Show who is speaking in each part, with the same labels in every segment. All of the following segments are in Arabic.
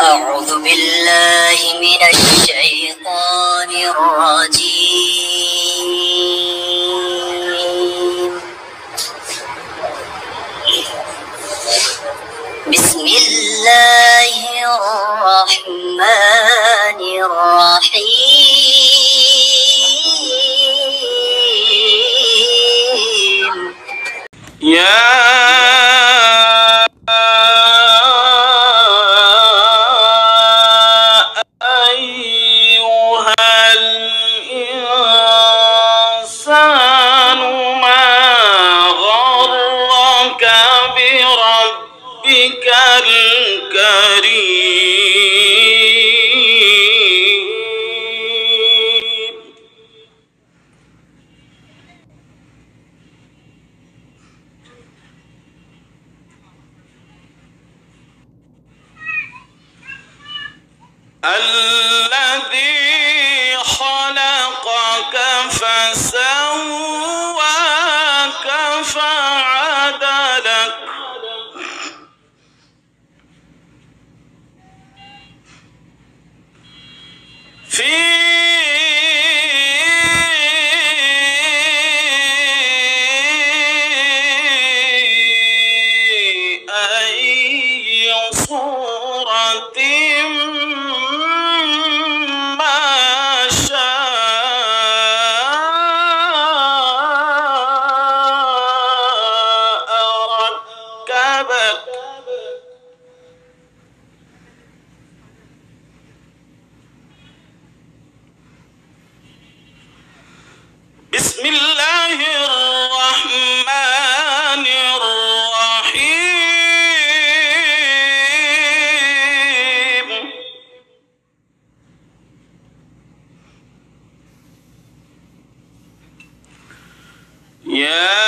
Speaker 1: أعوذ بالله من الشيطان الرجيم. بسم الله الرحمن الرحيم.
Speaker 2: الذي خلقك فسواك فعدلك في أي صورة بسم الله الرحمن الرحيم. يا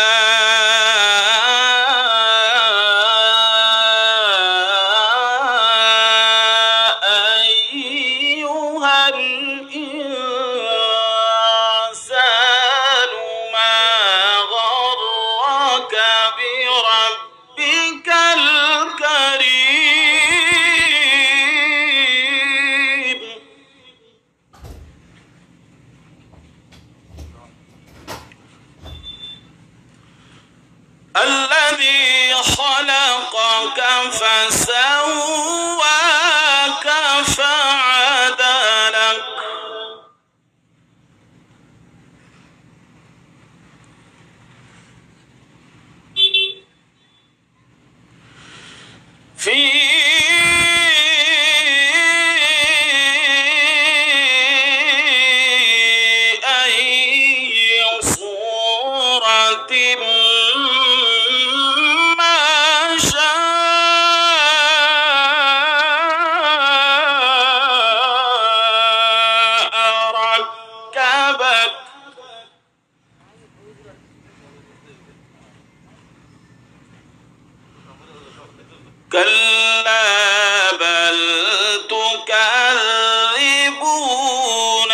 Speaker 2: أيها الإنسان ما غرك بربك الكريم. الذي خلقك فسواك فعدلك في أي صورة كلا بل تكذبون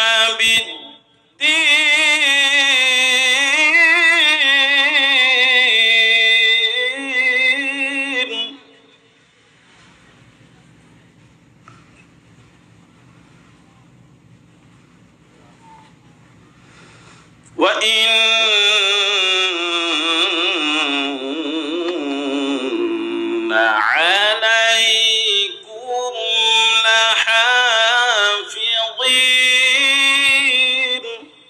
Speaker 2: بالدين وإن عليكم لحافظين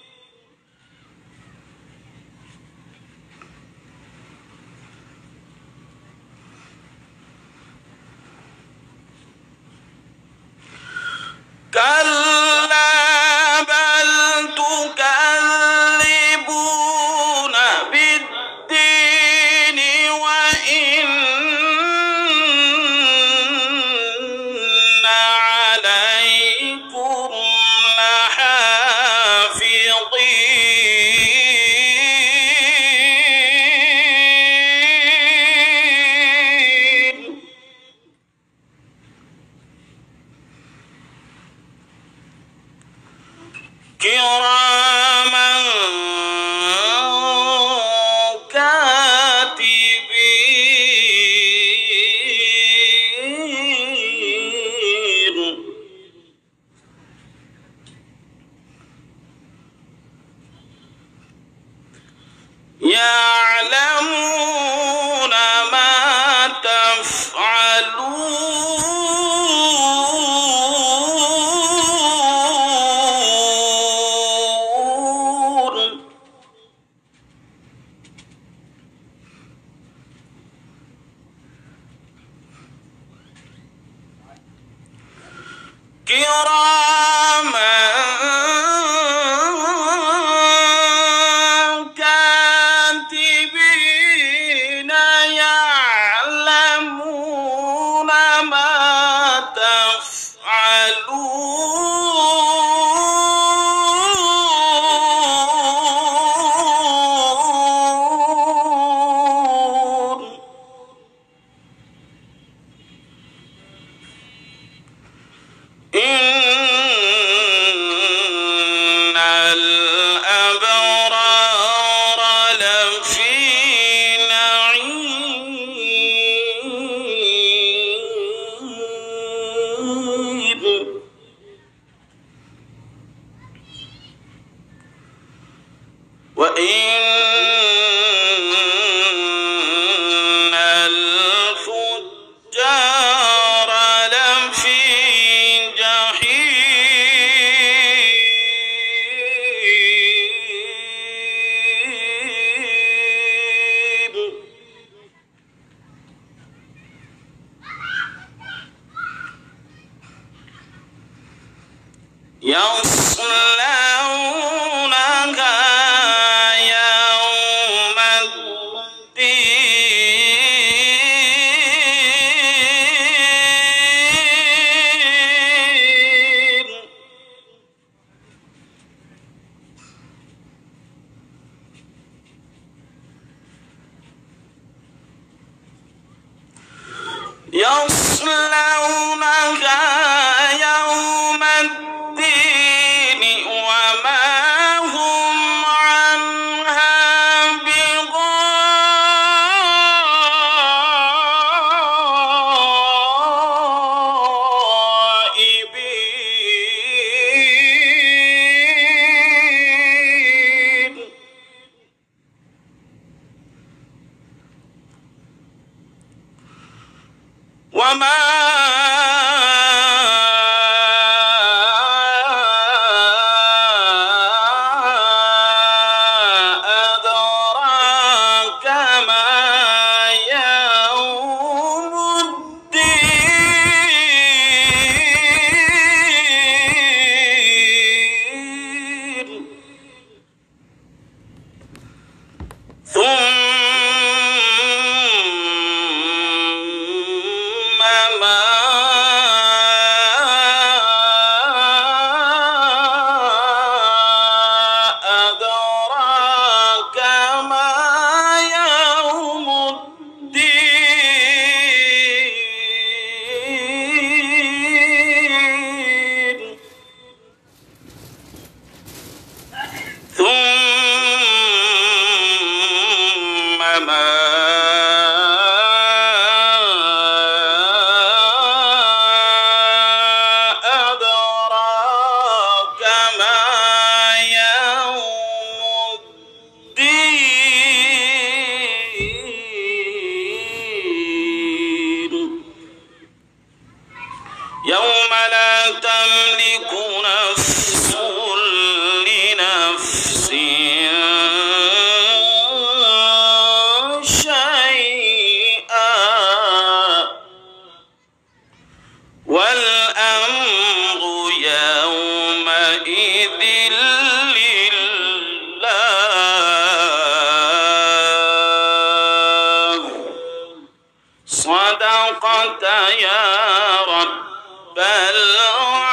Speaker 2: كلا بل تكذبون بالدين وإن عليكم لحافظين كراما كاتبين كراما كاتبين يعلمون ما تفعلون إن الأبرار لفي نعيم وإن الفجار لفي جحيم يصلونها يوم الدين يصلونها يوم الدين وما هم عنها بغائبين وما أدراك ما يوم الدين ثم ما أدراك ما يوم الدين ثم ما أدراك ما يوم الدين يوم لا تملك نفس لنفس شيئا والأمر يومئذ لله صدقت يا رب العالمين